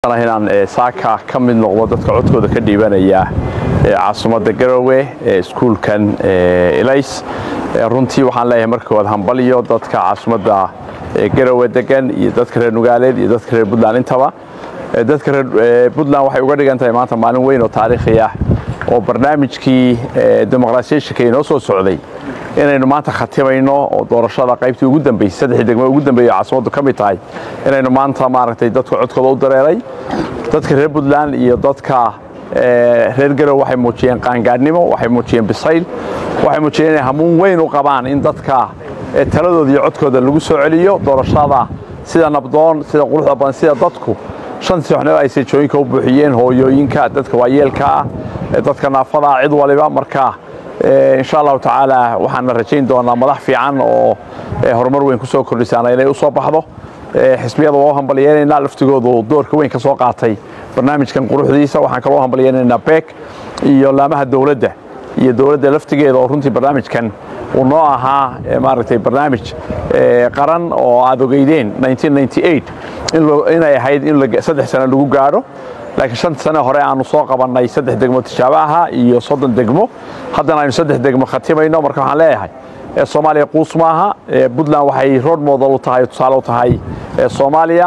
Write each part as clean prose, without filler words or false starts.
هنا ساكا كم من نقطة كعدكو ذا كديبان يا عاصمة الجروة سكول كان إليس رنتي وحنا لا يمرك وذهم بليو ضد كعاصمة الجروة دكان يذكر نقالد يذكر بدلان انتوا يذكر بدلان وحي وقدر أنت ما تمانون وين وتاريخية وبرنامج كي ديمقراطية كي نصو سعودي inaynu maanta khatimayno oo doorashada qaybtii ugu dambeysay saddex degmo ugu dambeeyay caasimadu ka mid tahay inaynu maanta maaragtay dadku codkooda u dareeray dadka reer Puntland iyo dadka reer Garowe waxay muujiyeen qaangaadnimo waxay muujiyeen bisayl waxay muujiyeen hamuun weyn u qabaan in dadka taladooda iyo codkooda lagu soo celiyo doorashada sida nabdoon sida quruxda badan sida dadku shantii xubnood ay seejooyinka u buuxiyeen hooyooyinka dadka waayeelka dadka naafada cid waliba markaa إن شاء الله تعالى وحنا رجين دونا مدح في عن وهرمر وين كسو كردستان إلى أصوب بحضه حسبي هذا وهم بليان لا لفتقود دور كوين كسوق عطي برنامج كان قروح ديسا وحنا كلوهم بليان إن باك يلا ما الدولة ده الدولة ده لفتقود ورنتي برنامج كان ونوعها مارتي برنامج قرن وعدو جيدين 1998 إن هيد إن سدح سنة لو جارو لكن شنت سنة هراء عن ساق بنا يسدح دقمة تشابهها يصدق دقمة حتى يسدح دقمة ختيمة إنه مركب عليها الصوماليا قوس معها بدلنا وحي رود موضوع تهاي تصالو تهاي الصوماليا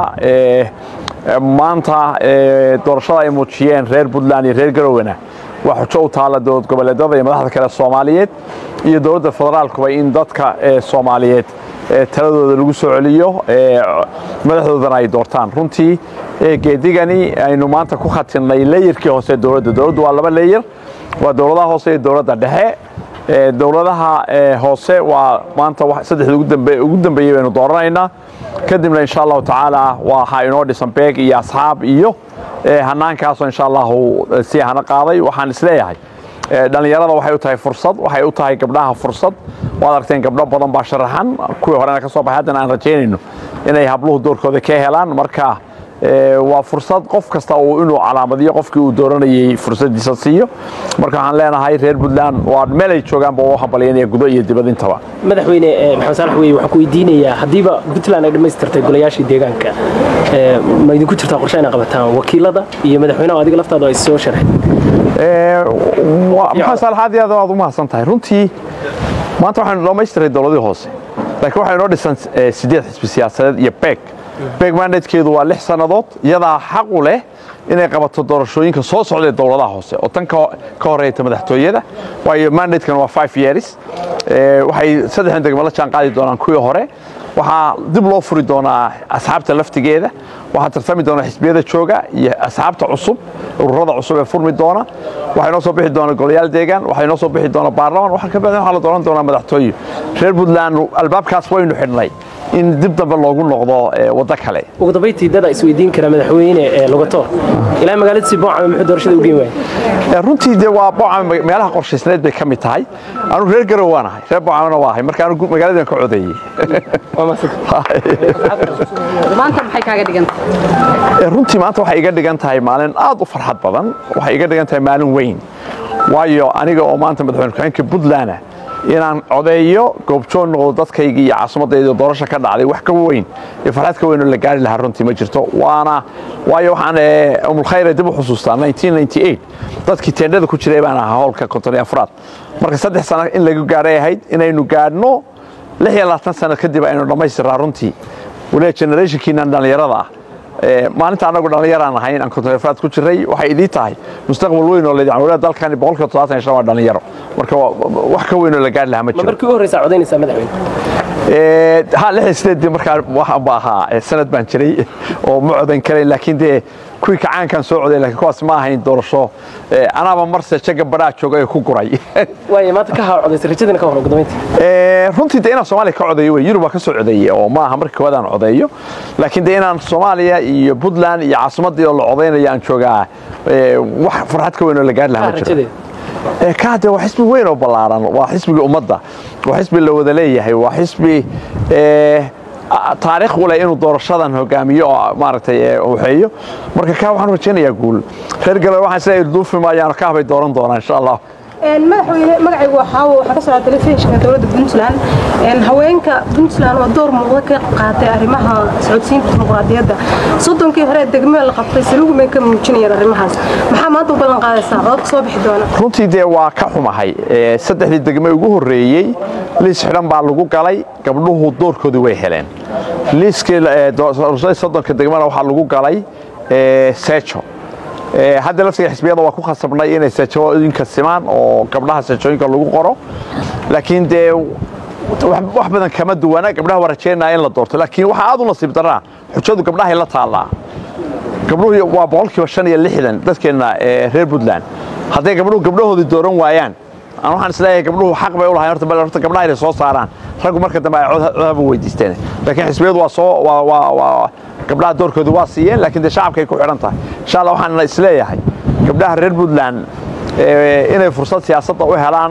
ما أنت درشة موتشين غير بدلاني غير جرونا وحشوا تعالى دود قبل دود يمدح كلا الصوماليات يدود الفدرال كوين دتك الصوماليات تلادود الوسع عليو مدحدودن ay doortaan runtii geedigani aynu maanta ku khatinay leeyirkii hoose dawladda waa laba leeyir waa dawladaha hoose iyo dawladda dhexe dawladaha hoose waa maanta saddexda ugu dambeeyay baynu dooranaynaa kadibna insha Allah taala waxa inoo dhisan beeg iyo asxaab iyo hanaankaas insha Allah si hana qaaday waxaan isleeyahay dhalinyarada waxay u tahay fursad waxay u tahay gabdhaha fursad waad aragteen gabdho badan baa sharaxan kuwii horena ka soo baxay haddana aan rajaynayno inay habluhu doorkooda ka helaan marka waa fursad qof kasta oo inuu calaamadiyo qofkii uu dooranayay fursadiisa siiyo marka waxaan leenahay reer Puntland waa meel ay joogaan boo waxa baleynaya gudo iyo dibad intaba madaxweyne maxamed salax weey waxa ku weydiinayaa hadiiba Puntland ay dhameystirtay golayaashii deegaanka ma idinku jirtaa qorshe inay qabataan wakiilada iyo madaxweynaha adiga laftaada ay soo sharxeen maxamed salax hadii aad u mahadsantahay runtii maanta waxaan dhamaystiray dawladii hoose laakiin waxay noo dhisan 8 xisbi siyaasadeed iyo beeg mandatekeedu waa 6 sanadood iyada xaq u leh inay qabato doorashooyinka soo socda dawladaha hoose oo tan ka horeeyta madaxtooyada waayo mandatekan waa 5 years waxay saddex degmo la jaan qaadi doonaan kuwii hore waxa dib loo furi doonaa asxaabta laftigeeda waxa tartami doona xisbiyada jooga iyo asxaabta cusub ururada cusub ee furmi doona waxa inoo soo bixi doona golayaal deegaan waxa inoo soo bixi doona baarlamaan waxa ka badan waxa la dooran doona madaxtooyo reer Puntland albaabkaas waynu xidhnay in dib dambe loogu noqdo wada kale ugu dambeeyay dad isweydiin kara madaxweyne Lugato ilaa magaalada Sibooca muxuu doorashada u geeyay runtii de waa Booca meelaha qorshaysneed bay ka mid tahay anu reer Garowe waanahay reer Boocana waa marka anu magaalada ka codeeyay maanta maxay kaaga dhigan tahay runtii maanta waxay iga dhigan tahay maalin aad u farxad badan waxay iga dhigan tahay maalin weyn waayo aniga oo maanta madaxweynaha Puntland inaan codeeyo goobjoon noqdo dadkayga iyo caasimadayda doorasho ka dhacday wax ka weyn ee farxad ka weyn oo la gaari lahaa runtii ma jirto waayo waxaan umul khayr dib u xusuustaa 1998 dadkii teendhada ku jiray baan ahaa howlka konton afraad marka 3 sano in lagu gaaray ahayd inaynu gaadhno 26 sano kadib aynu dhamaystiraa runtii wala generationkiina dhalinyarada maalinta anagu dhalinyaraan ahayn aan konton afraad ku jiray waxay idii tahay mustaqbal weyn oo leeyahay walaal dalkani 170 waa dhalinyaro marka wax ka weyn oo la gaar lahaa ma jiro markii ugu horeysa codeynaysa madaxweyne ha lixdeed marka waxa baaha sanad baan jiray oo ma codeyn karay laakiin de kuwii kacaankan soo codeey laakiin kuwaas ma ahayn doorasho anaaba marse jaga baraa joogay ku guray way maanta ka codeysay rajadina ka hor ugu dambeyntii runtii de inaan Soomaaliya ka codeeyo Yurub ka soo codeeyay oo ma aha markii wadaan codeeyo laakiin de inaan Soomaaliya iyo Puntland iyo caasimadii oo la codeynaya aan joogaa wax farxad ka weyn oo la gaar lahaa ma jiro كهذا وحسب وين وبلارن وحسب أمضة وحسب اللي وذا ليه هي وحسب تاريخ ولا إنه دور الشدن هو جامية مارتي وحيه مركب كهو حنو تشيني يقول خير قالوا واحد سيد دوف ما يعني كهو يدورن إن شاء الله madaxweyne magacaygu waxa ka soo telefishinka dawladda Puntland haweenka Puntland oo door muuqda ka qaatay arrimaha socodsiinta dimuqraadiyadda soddonkii hore degmada la qabtay saluugmay ka muujinayeen arrimahaas maxaa maanta u ballan qaadaysaa oo ka soo bixi doona runtii de waa ka xumahay saddexdii degmo ugu horeeyay liis xidhan baa lagu galay gabdhuhu doorkoodu way heleen liiskii soddonka degmada waxaa lagu galay seejo hadda laftiga xisbiyada waa ku khasabnay inay seejooyinka simaan oo gabdhaha seejooyinka lagu qoro laakiin de wax badan kama duwana gabdhaha warajeynaa in la doorto laakiin waxa aad u nasiib daraa xujadu gabdhaha la taalaa gabdhuhu waa 65% dadkeena reer Puntland hadday gabdhahoodii dooran waayaan aan waxaan isleeyahay gabdhuhu xaq bay u lahaayeen horta gabdhaha inay soo saaraan rag marka dambe ay codab weydiisteen laakiin xisbiyadu waa gabdhaha doorkoodu waa siiyeen laakiin shacabka ay ku xiran tahay insha Allah waxaan isleeyahay gabdhaha reer Puntland inay fursad siyaasadda u helaan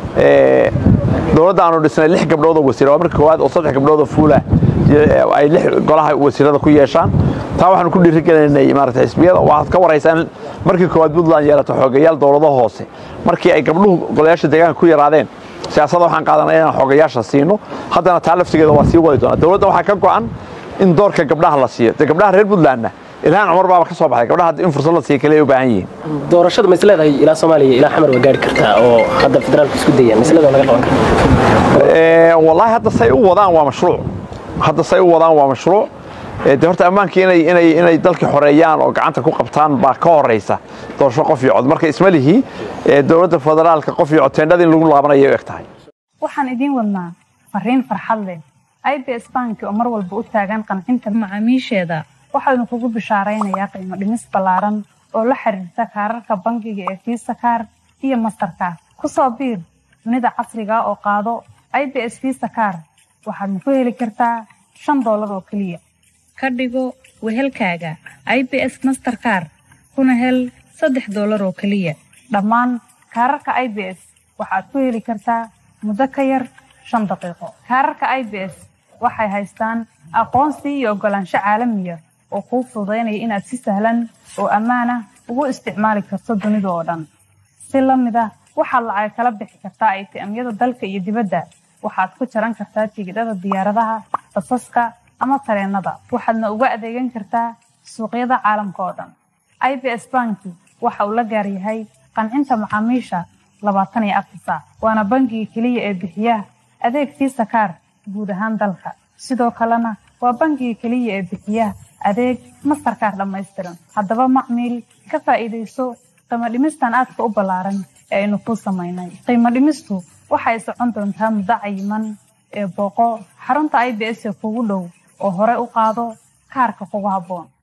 dawladda aanu dhisnay 6 gabdhood oo wasiir waa markii koowaad oo 3 gabdhood oo fuula ay 6 golaha wasiirada ku yeeshaan taa waxaan ku dhiirigelinay maaragtay xisbiyada waxaad ka wareysaan markii koowaad Puntland yeelato xogayaal dawladaha hoose markii ay gabdhuhu golayaasha deegaanka ku yaraadeen siyaasadda waxaan qaadanay inaan xogayaasha siino haddana taa laftigeeda waa sii wadi doonaa dawladda waxaa ka go'an in doorka gabdhaha la siiyo gabdhaha reer Puntlandna ilaahan Umar baa ka soo baxay gabdhaha in fursad la siiyo kale u baahan yihiin doorashada mas'alada ila Soomaaliya ila xamar waa gaari kartaa oo hadda federaalku isku dayeen mas'alada laga qaban karo wallahi hadda say u wadaan waa mashruuc horta ammaankii inay dalka xoreeyaan oo gacanta ku qabtaan baa ka horeysa doorasho qof iyo cod marka ismalihi dawladda federaalka qof iyo cod teendhada in lagu laabanayo ay tahay waxaan idin wadnaa fariin farxad leh IBS Bank oo mar walba u taagan qancinta macaamiisheeda waxaanu kugu bishaaraynayaa qiimo dhimis ballaaran oo la xiriirta kaararka bangiga ee Visa Card iyo Mastercard ku soo biir dunida casriga oo qaado IBS Visa Card waxaad ku heli kartaa $5 oo kaliya ka dhigo wehelkaaga IBS Mastercard kuna hel $3 oo kaliya dhammaan kaararka IBS waxaad ku heli kartaa muddo ka yar 5 daqiiqo kaararka IBS waxay haystaan aqoonsi iyo ogolaansho caalami ah oo kuu fududeynaya inaad si sahlan oo ammaan ah ugu isticmaali karto dunida oo dhan si la mid ah waxaad lacag kala bixi kartaa ATM-yada dalka iyo dibadda waxaad ku jaran kartaa tigidhada diyaaradaha basaska ama tareenada waxaadna uga adeegan kartaa suuqyada caalamka oo dhan IBS Bank waxa uu la gaar yahay qancinta macaamiisha 24 saac waana bangiga kaliya ee bixiya adeeg Visa Card guud ahaan dalka sidoo kalena waa bangiga kaliya ee bixiya adeeg Mastercard dhammaystiran haddaba macmiil ka faa'iideyso qiimo dhimistan aadka u ballaaran ee aynu ku sameynay qiimo dhimistu waxay socon doontaa muddo cayiman ee booqo xarunta IBS ee kugu dhow oo hore u qaado kaarka kugu habboon